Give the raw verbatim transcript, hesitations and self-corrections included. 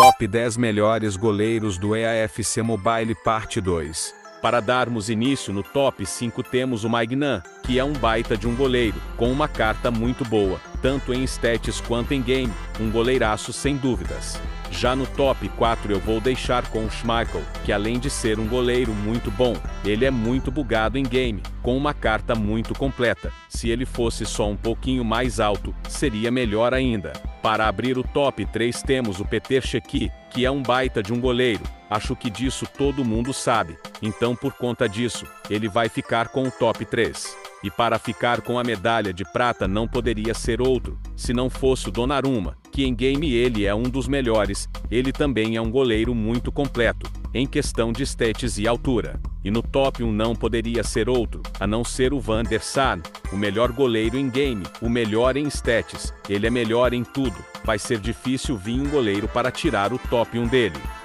Top dez melhores goleiros do E A F C Mobile Parte dois. Para darmos início no top cinco temos o Maignan, que é um baita de um goleiro, com uma carta muito boa, tanto em stats quanto em game, um goleiraço sem dúvidas. Já no top quatro eu vou deixar com o Schmeichel, que além de ser um goleiro muito bom, ele é muito bugado em game, com uma carta muito completa. Se ele fosse só um pouquinho mais alto, seria melhor ainda. Para abrir o top três temos o Petr Cech, que é um baita de um goleiro, acho que disso todo mundo sabe, então por conta disso, ele vai ficar com o top três. E para ficar com a medalha de prata não poderia ser outro, se não fosse o Donnarumma, que em game ele é um dos melhores, ele também é um goleiro muito completo, em questão de stats e altura. E no top um não poderia ser outro, a não ser o Van der Sar, o melhor goleiro em game, o melhor em stats, ele é melhor em tudo, vai ser difícil vir um goleiro para tirar o top um dele.